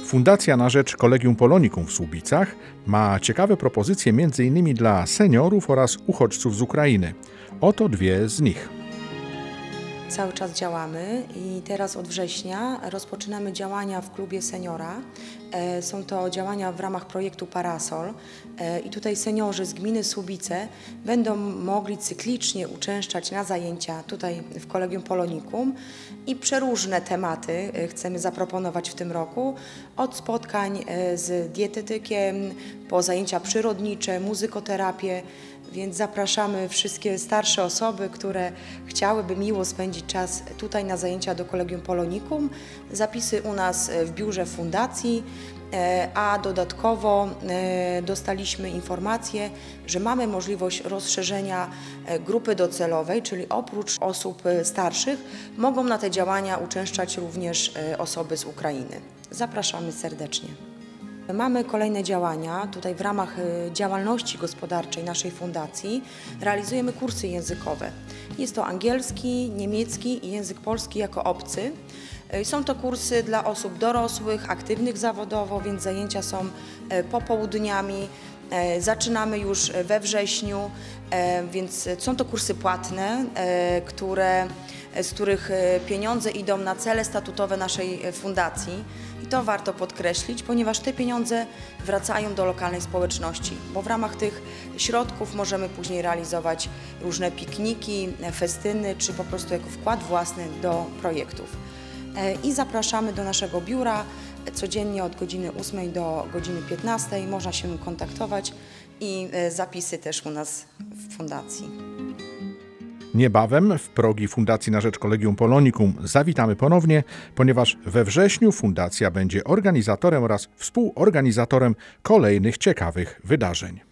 Fundacja na rzecz Collegium Polonicum w Słubicach ma ciekawe propozycje m.in. dla seniorów oraz uchodźców z Ukrainy. Oto dwie z nich. Cały czas działamy i teraz od września rozpoczynamy działania w klubie seniora. Są to działania w ramach projektu Parasol i tutaj seniorzy z gminy Słubice będą mogli cyklicznie uczęszczać na zajęcia tutaj w Collegium Polonicum i przeróżne tematy chcemy zaproponować w tym roku. Od spotkań z dietetykiem, po zajęcia przyrodnicze, muzykoterapię. Więc zapraszamy wszystkie starsze osoby, które chciałyby miło spędzić czas tutaj na zajęcia do Collegium Polonicum. Zapisy u nas w biurze fundacji, a dodatkowo dostaliśmy informację, że mamy możliwość rozszerzenia grupy docelowej, czyli oprócz osób starszych mogą na te działania uczęszczać również osoby z Ukrainy. Zapraszamy serdecznie. Mamy kolejne działania. Tutaj w ramach działalności gospodarczej naszej fundacji realizujemy kursy językowe. Jest to angielski, niemiecki i język polski jako obcy. Są to kursy dla osób dorosłych, aktywnych zawodowo, więc zajęcia są popołudniami. Zaczynamy już we wrześniu, więc są to kursy płatne, z których pieniądze idą na cele statutowe naszej fundacji. I to warto podkreślić, ponieważ te pieniądze wracają do lokalnej społeczności, bo w ramach tych środków możemy później realizować różne pikniki, festyny, czy po prostu jako wkład własny do projektów. I zapraszamy do naszego biura codziennie od godziny 8 do godziny 15. Można się kontaktować i zapisy też u nas w fundacji. Niebawem w progi Fundacji na rzecz Collegium Polonicum zawitamy ponownie, ponieważ we wrześniu fundacja będzie organizatorem oraz współorganizatorem kolejnych ciekawych wydarzeń.